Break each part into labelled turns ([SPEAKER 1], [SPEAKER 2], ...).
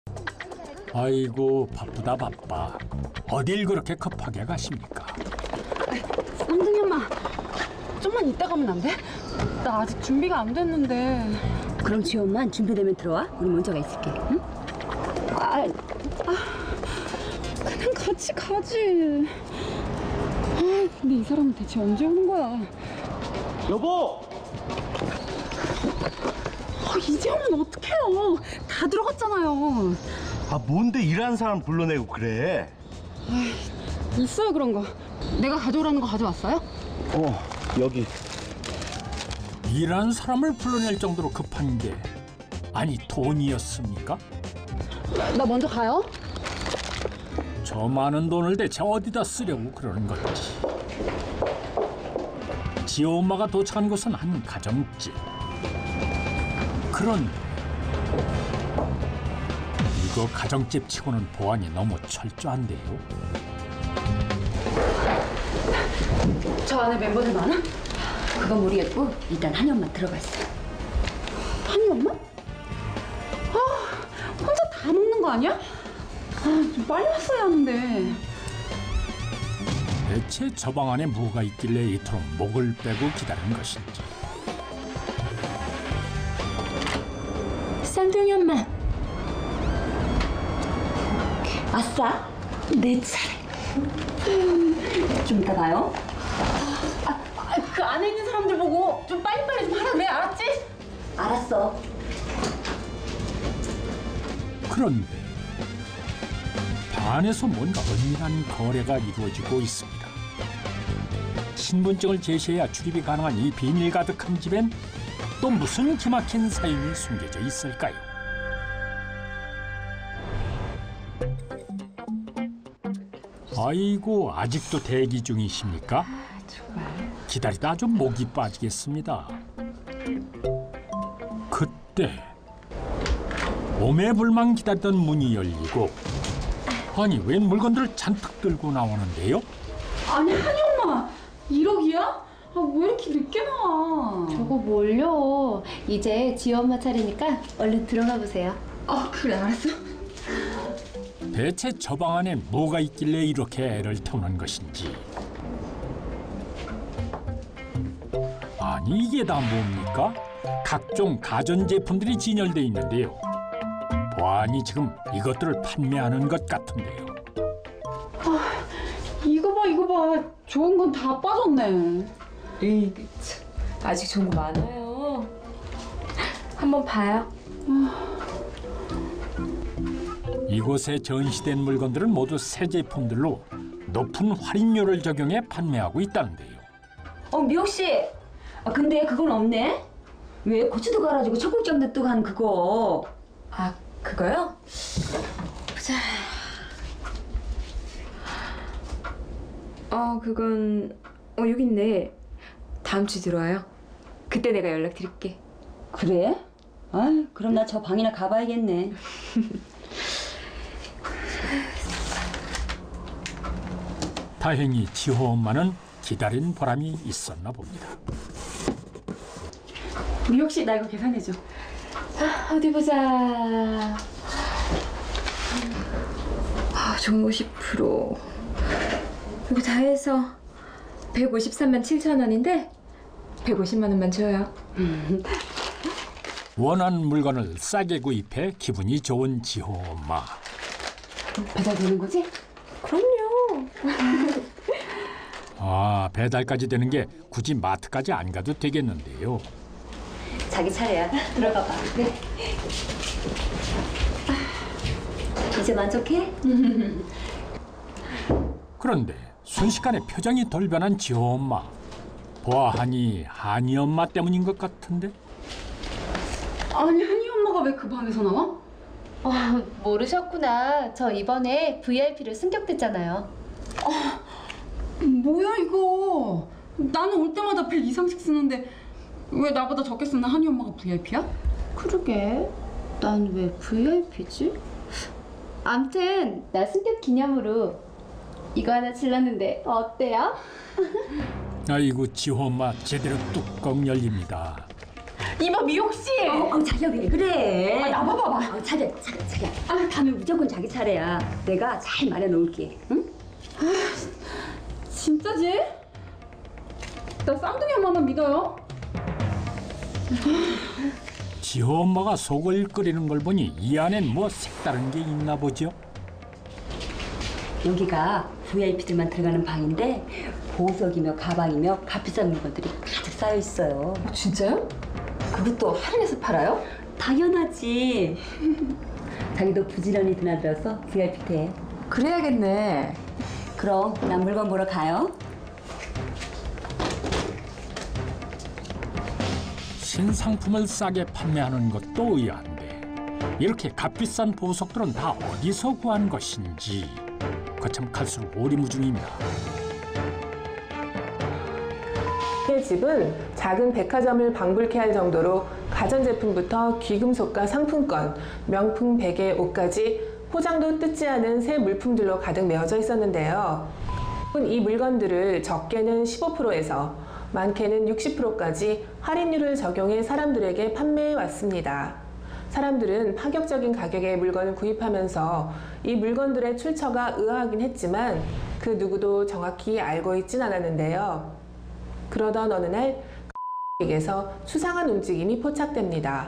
[SPEAKER 1] 아이고 바쁘다 바빠. 어딜 그렇게 급하게 가십니까?
[SPEAKER 2] 쌍둥이 엄마, 좀만 이따 가면 안 돼? 나 아직 준비가 안 됐는데.
[SPEAKER 3] 그럼 지원만 준비되면 들어와. 우리 먼저 가 있을게. 응?
[SPEAKER 2] 그냥 같이 가지. 근데 이 사람은 대체 언제 오는 거야?
[SPEAKER 4] 여보!
[SPEAKER 2] 이제 오면 어떡해요? 다 들어갔잖아요.
[SPEAKER 4] 아 뭔데 일하는 사람 불러내고 그래?
[SPEAKER 2] 있어요 그런 거. 내가 가져오라는 거 가져왔어요?
[SPEAKER 4] 여기.
[SPEAKER 1] 일하는 사람을 불러낼 정도로 급한 게 아니 돈이었습니까?
[SPEAKER 2] 나 먼저 가요.
[SPEAKER 1] 저 많은 돈을 대체 어디다 쓰려고 그러는 건지. 지호 엄마가 도착한 곳은 한 가정집. 그런데 이거 가정집 치고는 보안이 너무 철저한데요.
[SPEAKER 2] 저 안에 멤버들 많아?
[SPEAKER 3] 그건 모르겠고 일단 한이 엄마 들어가 있어.
[SPEAKER 2] 한이 엄마? 혼자 다 먹는 거 아니야? 좀 빨리 왔어야 하는데.
[SPEAKER 1] 대체 저 방 안에 뭐가 있길래 이토록 목을 빼고 기다리는 것인지.
[SPEAKER 3] 쌍둥이 엄마. 아싸, 내 차례. 좀 이따 봐요.
[SPEAKER 2] 그 안에 있는 사람들 보고 좀 빨리빨리 좀 하라 그래, 알았지?
[SPEAKER 3] 알았어.
[SPEAKER 1] 그런데 방 안에서 뭔가 은밀한 거래가 이루어지고 있습니다. 신분증을 제시해야 출입이 가능한 이 비밀 가득한 집엔 또 무슨 기막힌 사연이 숨겨져 있을까요? 아이고 아직도 대기 중이십니까? 기다리다 아주 목이 빠지겠습니다. 그때 오매불망 기다리던 문이 열리고 아니 웬 물건들을 잔뜩 들고 나오는데요?
[SPEAKER 2] 아니 한이 엄마 1억이야? 왜 이렇게 늦게 나와?
[SPEAKER 5] 저거 뭘요? 이제 지호 엄마 차례니까 얼른 들어가 보세요.
[SPEAKER 2] 그래 알았어.
[SPEAKER 1] 대체 저 방 안에 뭐가 있길래 이렇게 애를 태우는 것인지. 아니 이게 다 뭡니까? 각종 가전제품들이 진열돼 있는데요. 보아하니 지금 이것들을 판매하는 것 같은데요.
[SPEAKER 2] 이거 봐. 좋은 건 다 빠졌네.
[SPEAKER 6] 에이, 참. 아직 좋은 거 많아요. 한번 봐요.
[SPEAKER 1] 이곳에 전시된 물건들은 모두 새 제품들로 높은 할인율을 적용해 판매하고 있다는데요.
[SPEAKER 3] 미옥 씨. 근데 그건 없네. 왜 고추도 갈아주고 청국장도 뜨고 한 그거.
[SPEAKER 6] 아, 그거요? 보자. 그건 여기 있네. 다음 주 들어와요. 그때 내가 연락드릴게.
[SPEAKER 3] 그래? 그럼 나 저 방이나 가봐야겠네.
[SPEAKER 1] 다행히 지호 엄마는 기다린 보람이 있었나 봅니다.
[SPEAKER 2] 미옥 씨, 나 이거 계산해줘.
[SPEAKER 6] 어디 보자. 총 50%. 이거 다 해서 153만 7천 원인데 150만 원만 줘요.
[SPEAKER 1] 원하는 물건을 싸게 구입해 기분이 좋은 지호 엄마.
[SPEAKER 2] 배달되는 거지?
[SPEAKER 6] 그럼요.
[SPEAKER 1] 배달까지 되는 게 굳이 마트까지 안 가도 되겠는데요.
[SPEAKER 3] 자기 차례야. 들어가 봐. 네. 이제 만족해?
[SPEAKER 1] 그런데 순식간에 표정이 덜 변한 지호 엄마. 보아하니 한이 엄마 때문인 것 같은데?
[SPEAKER 2] 아니 한이 엄마가 왜 그 방에서 나와?
[SPEAKER 5] 모르셨구나. 저 이번에 VIP를 승격됐잖아요.
[SPEAKER 2] 뭐야 이거? 나는 올 때마다 100 이상씩 쓰는데 왜 나보다 적게 쓰는 한이 엄마가 VIP야?
[SPEAKER 5] 그러게. 난 왜 VIP지? 암튼 나 승격 기념으로 이거 하나 질렀는데 어때요?
[SPEAKER 1] 아이고 지호 엄마 제대로 뚜껑 열립니다.
[SPEAKER 2] 이봐 미옥 씨.
[SPEAKER 3] 자기야 왜 그래?
[SPEAKER 2] 나봐봐.
[SPEAKER 3] 자기야. 다음에 무조건 자기 차례야. 내가 잘 말해놓을게. 응?
[SPEAKER 2] 진짜지? 나 쌍둥이 엄마만 믿어요.
[SPEAKER 1] 지호 엄마가 속을 끓이는 걸 보니 이 안엔 뭐 색다른 게 있나 보죠.
[SPEAKER 3] 여기가 VIP들만 들어가는 방인데 보석이며 가방이며 값비싼 물건들이 가득 쌓여 있어요.
[SPEAKER 2] 진짜요? 그것도 할인해서 팔아요?
[SPEAKER 3] 당연하지. 자기도 부지런히 드나들어서 VIP 돼.
[SPEAKER 2] 그래야겠네.
[SPEAKER 3] 그럼 난 물건 보러 가요.
[SPEAKER 1] 신상품을 싸게 판매하는 것도 의아한데 이렇게 값비싼 보석들은 다 어디서 구한 것인지 거참 갈수록 오리무중입니다.
[SPEAKER 7] 이 집은 작은 백화점을 방불케 할 정도로 가전제품부터 귀금속과 상품권, 명품 베개, 옷까지 포장도 뜯지 않은 새 물품들로 가득 메워져 있었는데요. 이 물건들을 적게는 15%에서 많게는 60%까지 할인율을 적용해 사람들에게 판매해 왔습니다. 사람들은 파격적인 가격의 물건을 구입하면서 이 물건들의 출처가 의아하긴 했지만 그 누구도 정확히 알고 있진 않았는데요. 그러던 어느 날 에게서 수상한 움직임이 포착됩니다.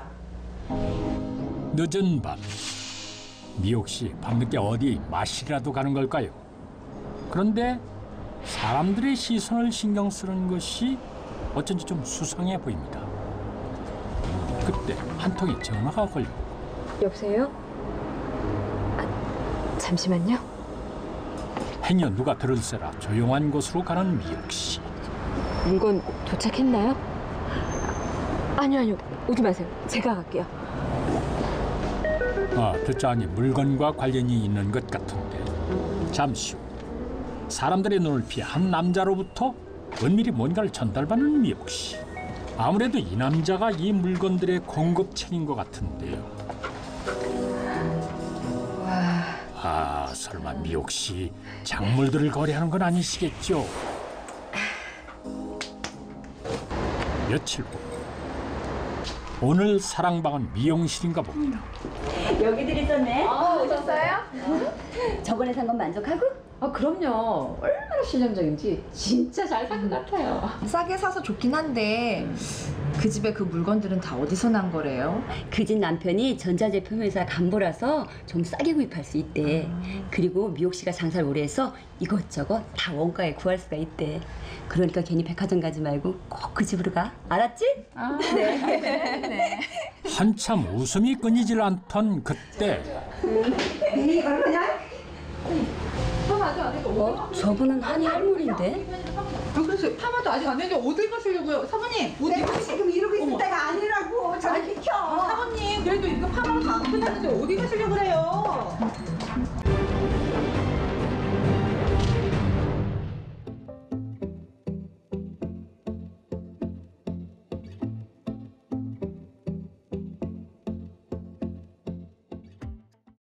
[SPEAKER 1] 늦은 밤 미옥 씨 밤늦게 어디 마시라도 가는 걸까요? 그런데 사람들의 시선을 신경 쓰는 것이 어쩐지 좀 수상해 보입니다. 그때 한 통의 전화가 걸려.
[SPEAKER 6] 여보세요? 잠시만요.
[SPEAKER 1] 행여 누가 들을세라 조용한 곳으로 가는 미옥 씨.
[SPEAKER 6] 물건 도착했나요? 아니요. 오지 마세요. 제가 갈게요.
[SPEAKER 1] 듣자니 물건과 관련이 있는 것 같은데 잠시 후 사람들의 눈을 피해 한 남자로부터 은밀히 뭔가를 전달받는 미옥 씨. 아무래도 이 남자가 이 물건들의 공급책인 것 같은데요. 설마 미옥 씨 작물들을 거래하는 건 아니시겠죠? 며칠 후 오늘 사랑방은 미용실인가 봅니다.
[SPEAKER 3] 여기들 있었네.
[SPEAKER 2] 오셨어요?
[SPEAKER 3] 저번에 산 건 만족하고?
[SPEAKER 2] 그럼요. 얼마나 실용적인지 진짜 잘 산 것 같아요.
[SPEAKER 8] 싸게 사서 좋긴 한데 그 집에 그 물건들은 다 어디서 난 거래요?
[SPEAKER 3] 그 집 남편이 전자제품 회사 간부라서 좀 싸게 구입할 수 있대. 그리고 미옥 씨가 장사를 오래 해서 이것저것 다 원가에 구할 수가 있대. 그러니까 괜히 백화점 가지 말고 꼭 그 집으로 가. 알았지?
[SPEAKER 8] 네.
[SPEAKER 1] 한참 웃음이 끊이질 않던 그때
[SPEAKER 3] 저분은 한이 할머니인데?
[SPEAKER 9] 그래서 파마도 아직 안 했는데 어딜 가시려고요? 사모님!
[SPEAKER 10] 내가 지금 이러고 있을 때가 아니라고 저를 비켜.
[SPEAKER 9] 사모님 그래도 이거 파마가 다 안 끝났는데 어디 가시려고 그래요?